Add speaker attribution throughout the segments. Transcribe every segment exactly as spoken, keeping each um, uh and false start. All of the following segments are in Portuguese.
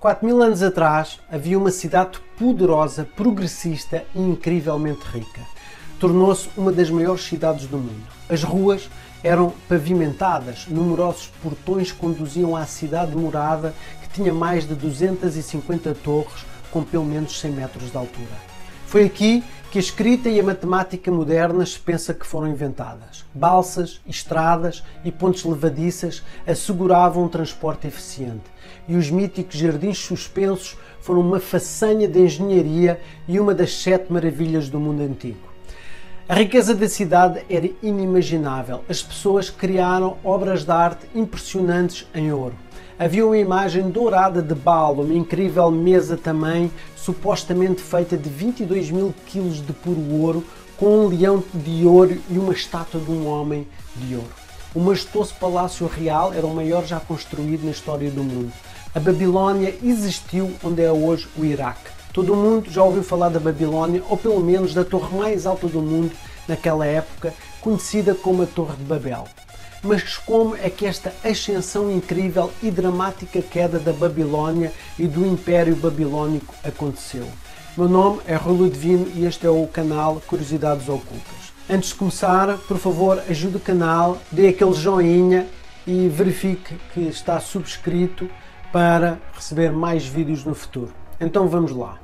Speaker 1: quatro mil anos atrás havia uma cidade poderosa, progressista e incrivelmente rica. Tornou-se uma das maiores cidades do mundo. As ruas eram pavimentadas, numerosos portões conduziam à cidade morada, que tinha mais de duzentas e cinquenta torres com pelo menos cem metros de altura. Foi aqui que a escrita e a matemática modernas se pensa que foram inventadas. Balsas, estradas e pontes levadiças asseguravam um transporte eficiente, e os míticos jardins suspensos foram uma façanha de engenharia e uma das sete maravilhas do mundo antigo. A riqueza da cidade era inimaginável. As pessoas criaram obras de arte impressionantes em ouro. Havia uma imagem dourada de Baal, uma incrível mesa também, supostamente feita de vinte e dois mil quilos de puro ouro, com um leão de ouro e uma estátua de um homem de ouro. O majestoso Palácio Real era o maior já construído na história do mundo. A Babilónia existiu onde é hoje o Iraque. Todo o mundo já ouviu falar da Babilónia, ou pelo menos da torre mais alta do mundo naquela época, conhecida como a Torre de Babel. Mas como é que esta ascensão incrível e dramática queda da Babilónia e do Império Babilónico aconteceu? Meu nome é Rui Ludovino e este é o canal Curiosidades Ocultas. Antes de começar, por favor, ajude o canal, dê aquele joinha e verifique que está subscrito para receber mais vídeos no futuro. Então vamos lá.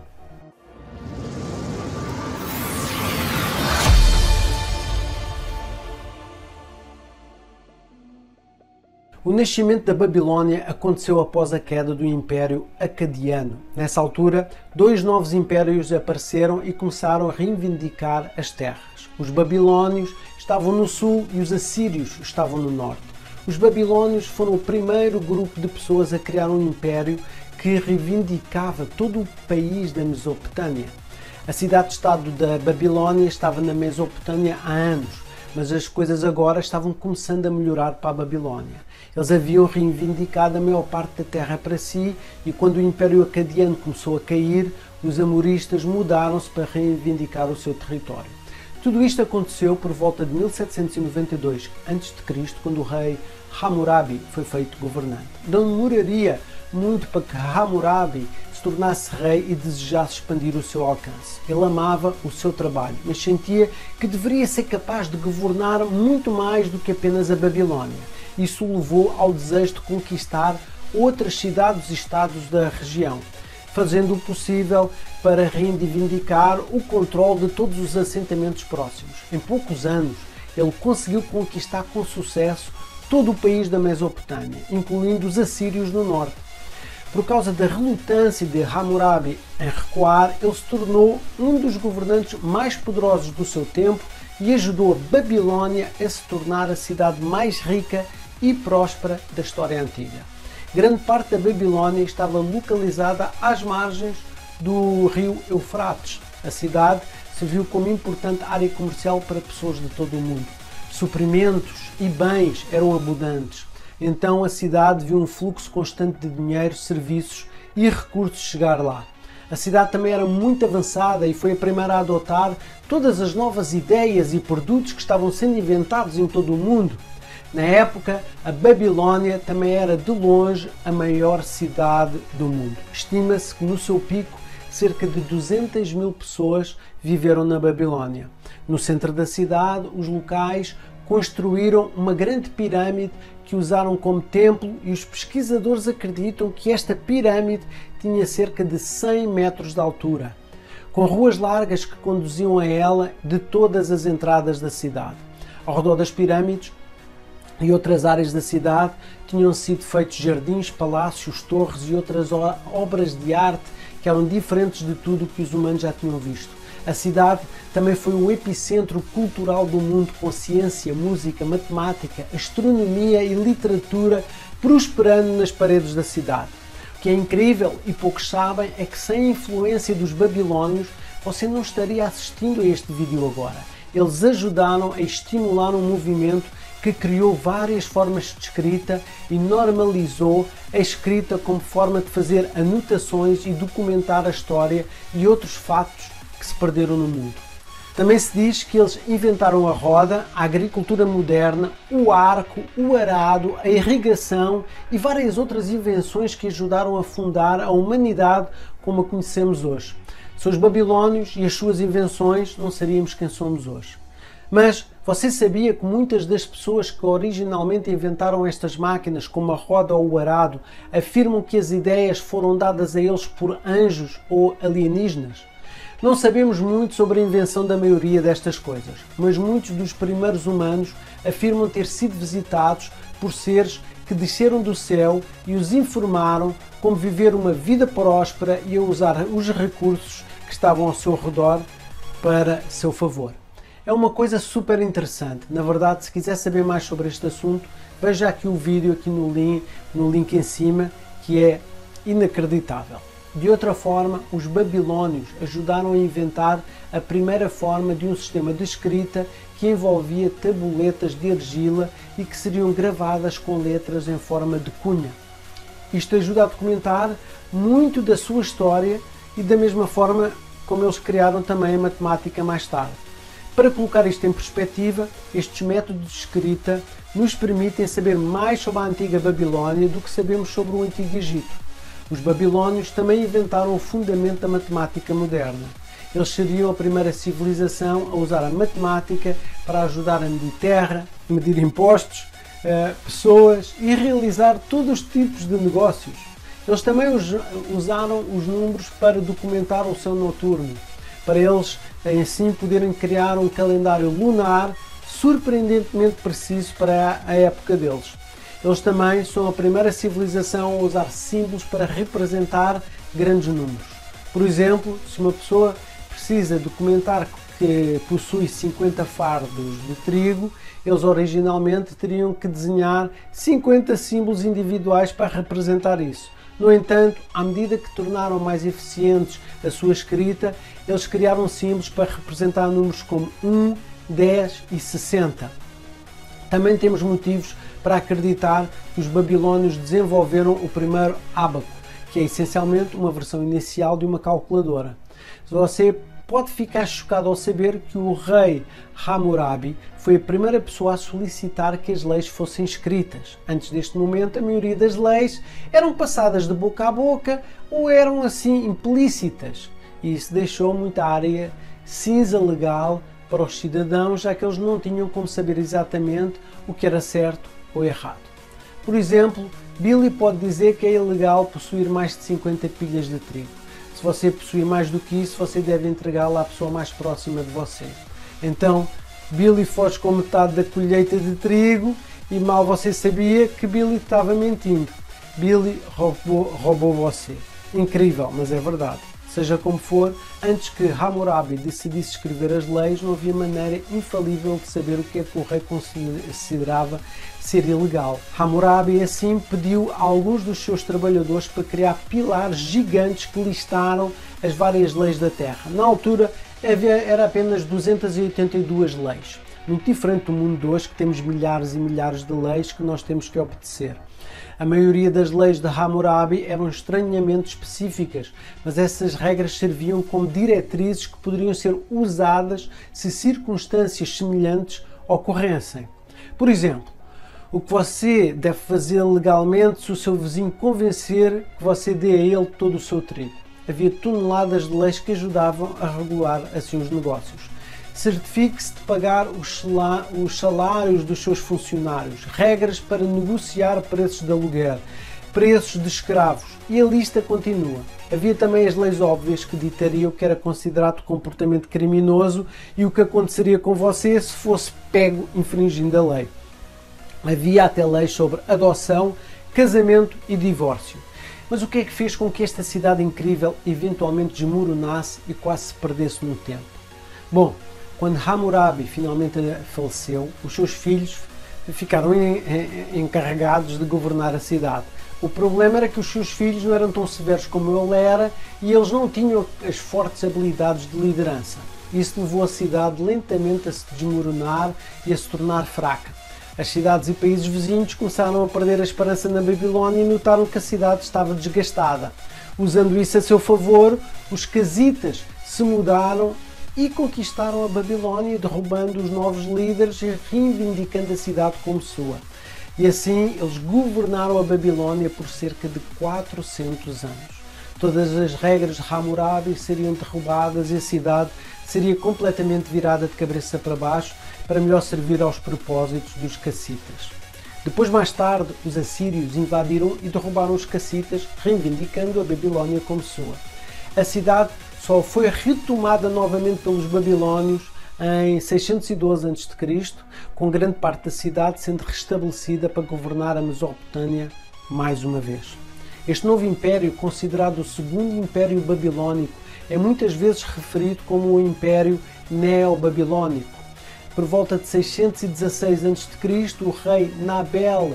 Speaker 1: O nascimento da Babilónia aconteceu após a queda do Império Acadiano. Nessa altura, dois novos impérios apareceram e começaram a reivindicar as terras. Os babilónios estavam no sul e os assírios estavam no norte. Os babilónios foram o primeiro grupo de pessoas a criar um império que reivindicava todo o país da Mesopotâmia. A cidade-estado da Babilónia estava na Mesopotâmia há anos, mas as coisas agora estavam começando a melhorar para a Babilónia. Eles haviam reivindicado a maior parte da terra para si e quando o Império Acadiano começou a cair, os amoristas mudaram-se para reivindicar o seu território. Tudo isto aconteceu por volta de mil setecentos e noventa e dois antes de Cristo, quando o rei Hammurabi foi feito governante. Não demoraria muito para que Hammurabi se tornasse rei e desejasse expandir o seu alcance. Ele amava o seu trabalho, mas sentia que deveria ser capaz de governar muito mais do que apenas a Babilónia. Isso o levou ao desejo de conquistar outras cidades e estados da região, fazendo o possível para reivindicar o controle de todos os assentamentos próximos. Em poucos anos, ele conseguiu conquistar com sucesso todo o país da Mesopotâmia, incluindo os assírios no norte. Por causa da relutância de Hammurabi em recuar, ele se tornou um dos governantes mais poderosos do seu tempo e ajudou a Babilónia a se tornar a cidade mais rica e próspera da história antiga. Grande parte da Babilónia estava localizada às margens do rio Eufrates. A cidade serviu como importante área comercial para pessoas de todo o mundo. Suprimentos e bens eram abundantes. Então a cidade viu um fluxo constante de dinheiro, serviços e recursos chegar lá. A cidade também era muito avançada e foi a primeira a adotar todas as novas ideias e produtos que estavam sendo inventados em todo o mundo. Na época, a Babilónia também era de longe a maior cidade do mundo. Estima-se que no seu pico cerca de duzentas mil pessoas viveram na Babilónia. No centro da cidade, os locais construíram uma grande pirâmide que usaram como templo e os pesquisadores acreditam que esta pirâmide tinha cerca de cem metros de altura, com ruas largas que conduziam a ela de todas as entradas da cidade. Ao redor das pirâmides e outras áreas da cidade tinham sido feitos jardins, palácios, torres e outras obras de arte que eram diferentes de tudo o que os humanos já tinham visto. A cidade também foi o epicentro cultural do mundo, com ciência, música, matemática, astronomia e literatura prosperando nas paredes da cidade. O que é incrível e poucos sabem é que sem a influência dos babilónios você não estaria assistindo a este vídeo agora. Eles ajudaram a estimular um movimento que criou várias formas de escrita e normalizou a escrita como forma de fazer anotações e documentar a história e outros fatos que se perderam no mundo. Também se diz que eles inventaram a roda, a agricultura moderna, o arco, o arado, a irrigação e várias outras invenções que ajudaram a fundar a humanidade como a conhecemos hoje. Sem os babilónios e as suas invenções, não seríamos quem somos hoje. Mas você sabia que muitas das pessoas que originalmente inventaram estas máquinas, como a roda ou o arado, afirmam que as ideias foram dadas a eles por anjos ou alienígenas? Não sabemos muito sobre a invenção da maioria destas coisas, mas muitos dos primeiros humanos afirmam ter sido visitados por seres que desceram do céu e os informaram como viver uma vida próspera e a usar os recursos que estavam ao seu redor para seu favor. É uma coisa super interessante. Na verdade, se quiser saber mais sobre este assunto, veja aqui o vídeo aqui no link, no link em cima, que é inacreditável. De outra forma, os babilónios ajudaram a inventar a primeira forma de um sistema de escrita que envolvia tabuletas de argila e que seriam gravadas com letras em forma de cunha. Isto ajuda a documentar muito da sua história e da mesma forma como eles criaram também a matemática mais tarde. Para colocar isto em perspectiva, estes métodos de escrita nos permitem saber mais sobre a antiga Babilónia do que sabemos sobre o Antigo Egito. Os babilónios também inventaram o fundamento da matemática moderna. Eles seriam a primeira civilização a usar a matemática para ajudar a medir terra, medir impostos, pessoas e realizar todos os tipos de negócios. Eles também usaram os números para documentar o céu noturno, para eles assim poderem criar um calendário lunar surpreendentemente preciso para a época deles. Eles também são a primeira civilização a usar símbolos para representar grandes números. Por exemplo, se uma pessoa precisa documentar que possui cinquenta fardos de trigo, eles originalmente teriam que desenhar cinquenta símbolos individuais para representar isso. No entanto, à medida que tornaram mais eficientes a sua escrita, eles criaram símbolos para representar números como um, dez e sessenta. Também temos motivos para acreditar que os babilónios desenvolveram o primeiro ábaco, que é essencialmente uma versão inicial de uma calculadora. Você pode ficar chocado ao saber que o rei Hammurabi foi a primeira pessoa a solicitar que as leis fossem escritas. Antes deste momento, a maioria das leis eram passadas de boca a boca ou eram assim implícitas. E isso deixou muita área cinza legal para os cidadãos, já que eles não tinham como saber exatamente o que era certo ou errado. Por exemplo, Billy pode dizer que é ilegal possuir mais de cinquenta pilhas de trigo. Se você possuir mais do que isso, você deve entregá-la à pessoa mais próxima de você. Então, Billy foge com metade da colheita de trigo e mal você sabia que Billy estava mentindo. Billy roubou, roubou você. Incrível, mas é verdade. Seja como for, antes que Hammurabi decidisse escrever as leis, não havia maneira infalível de saber o que é que o rei considerava ser ilegal. Hammurabi, assim, pediu a alguns dos seus trabalhadores para criar pilares gigantes que listaram as várias leis da terra. Na altura, havia, era apenas duzentas e oitenta e duas leis. Muito diferente do mundo de hoje, que temos milhares e milhares de leis que nós temos que obedecer. A maioria das leis de Hammurabi eram estranhamente específicas, mas essas regras serviam como diretrizes que poderiam ser usadas se circunstâncias semelhantes ocorressem. Por exemplo, o que você deve fazer legalmente se o seu vizinho convencer que você dê a ele todo o seu trigo. Havia toneladas de leis que ajudavam a regular assim os negócios. Certifique-se de pagar os salários dos seus funcionários, regras para negociar preços de aluguer, preços de escravos e a lista continua. Havia também as leis óbvias que ditariam o que era considerado comportamento criminoso e o que aconteceria com você se fosse pego infringindo a lei. Havia até leis sobre adoção, casamento e divórcio. Mas o que é que fez com que esta cidade incrível eventualmente desmoronasse e quase se perdesse no tempo? Bom, quando Hammurabi finalmente faleceu, os seus filhos ficaram encarregados de governar a cidade. O problema era que os seus filhos não eram tão severos como ele era e eles não tinham as fortes habilidades de liderança. Isso levou a cidade lentamente a se desmoronar e a se tornar fraca. As cidades e países vizinhos começaram a perder a esperança na Babilónia e notaram que a cidade estava desgastada. Usando isso a seu favor, os casitas se mudaram e conquistaram a Babilónia, derrubando os novos líderes e reivindicando a cidade como sua. E assim eles governaram a Babilónia por cerca de quatrocentos anos. Todas as regras de Hammurabi seriam derrubadas e a cidade seria completamente virada de cabeça para baixo para melhor servir aos propósitos dos cassitas. Depois, mais tarde, os assírios invadiram e derrubaram os cassitas, reivindicando a Babilónia como sua. A cidade só foi retomada novamente pelos babilónios em seiscentos e doze antes de Cristo, com grande parte da cidade sendo restabelecida para governar a Mesopotâmia mais uma vez. Este novo império, considerado o segundo império babilónico, é muitas vezes referido como o Império Neo-Babilónico. Por volta de seiscentos e dezasseis antes de Cristo, o rei Nabel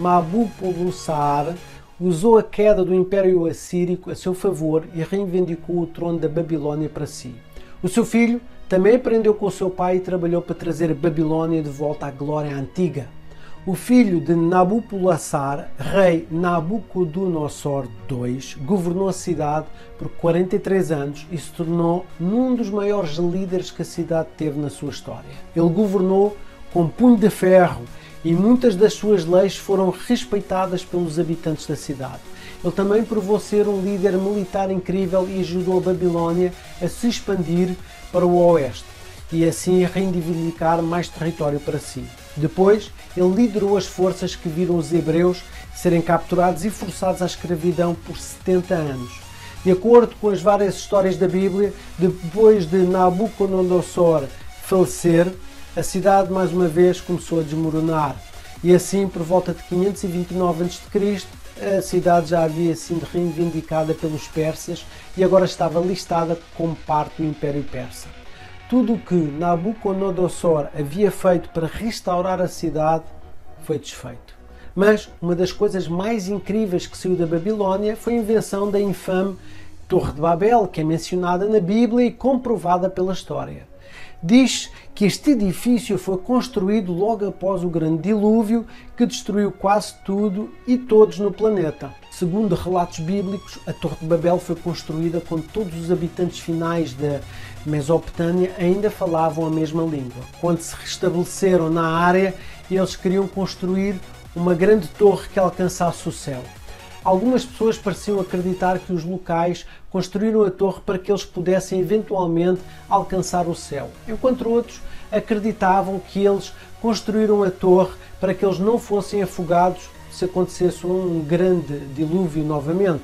Speaker 1: Nabucodonosor usou a queda do Império Assírico a seu favor e reivindicou o trono da Babilónia para si. O seu filho também aprendeu com o seu pai e trabalhou para trazer a Babilónia de volta à glória antiga. O filho de Nabucodonosor, rei Nabucodonosor segundo, governou a cidade por quarenta e três anos e se tornou um dos maiores líderes que a cidade teve na sua história. Ele governou com punho de ferro e muitas das suas leis foram respeitadas pelos habitantes da cidade. Ele também provou ser um líder militar incrível e ajudou a Babilónia a se expandir para o oeste e assim a reivindicar mais território para si. Depois, ele liderou as forças que viram os hebreus serem capturados e forçados à escravidão por setenta anos. De acordo com as várias histórias da Bíblia, depois de Nabucodonosor falecer, a cidade mais uma vez começou a desmoronar. E assim, por volta de quinhentos e vinte e nove antes de Cristo, a cidade já havia sido reivindicada pelos persas e agora estava listada como parte do Império Persa. Tudo o que Nabucodonosor havia feito para restaurar a cidade foi desfeito. Mas uma das coisas mais incríveis que saiu da Babilónia foi a invenção da infame Torre de Babel, que é mencionada na Bíblia e comprovada pela história. Diz que este edifício foi construído logo após o grande dilúvio que destruiu quase tudo e todos no planeta. Segundo relatos bíblicos, a Torre de Babel foi construída quando todos os habitantes finais da Mesopotâmia ainda falavam a mesma língua. Quando se restabeleceram na área, eles queriam construir uma grande torre que alcançasse o céu. Algumas pessoas pareciam acreditar que os locais construíram a torre para que eles pudessem eventualmente alcançar o céu, enquanto outros acreditavam que eles construíram a torre para que eles não fossem afogados se acontecesse um grande dilúvio novamente.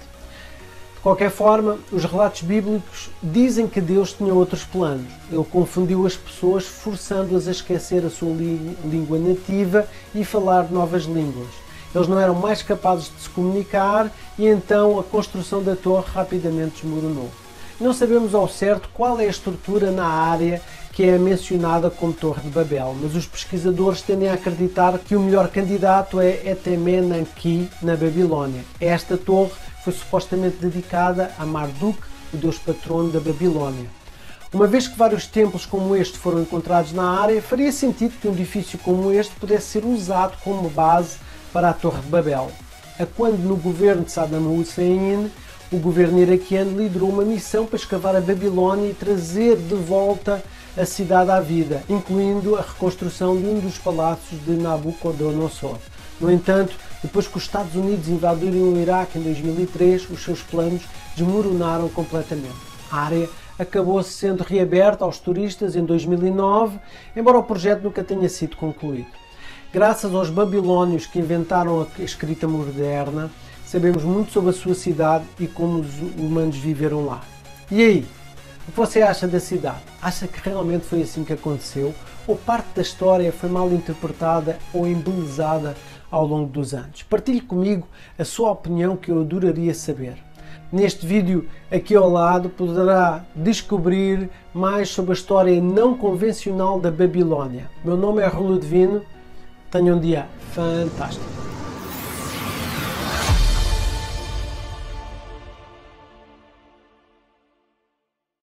Speaker 1: De qualquer forma, os relatos bíblicos dizem que Deus tinha outros planos. Ele confundiu as pessoas, forçando-as a esquecer a sua língua nativa e falar novas línguas. Eles não eram mais capazes de se comunicar e então a construção da torre rapidamente desmoronou. Não sabemos ao certo qual é a estrutura na área que é mencionada como Torre de Babel, mas os pesquisadores tendem a acreditar que o melhor candidato é Etemenanki, na Babilónia. Esta torre foi supostamente dedicada a Marduk, o deus patrono da Babilónia. Uma vez que vários templos como este foram encontrados na área, faria sentido que um edifício como este pudesse ser usado como base para a Torre de Babel. A quando no governo de Saddam Hussein, o governo iraquiano liderou uma missão para escavar a Babilónia e trazer de volta a cidade à vida, incluindo a reconstrução de um dos palácios de Nabucodonosor. No entanto, depois que os Estados Unidos invadiram o Iraque em dois mil e três, os seus planos desmoronaram completamente. A área acabou sendo reaberta aos turistas em dois mil e nove, embora o projeto nunca tenha sido concluído. Graças aos babilónios que inventaram a escrita moderna, sabemos muito sobre a sua cidade e como os humanos viveram lá. E aí? O que você acha da cidade? Acha que realmente foi assim que aconteceu? Ou parte da história foi mal interpretada ou embelezada ao longo dos anos? Partilhe comigo a sua opinião, que eu adoraria saber. Neste vídeo aqui ao lado poderá descobrir mais sobre a história não convencional da Babilónia. Meu nome é Rolo Divino. Tenha um dia fantástico.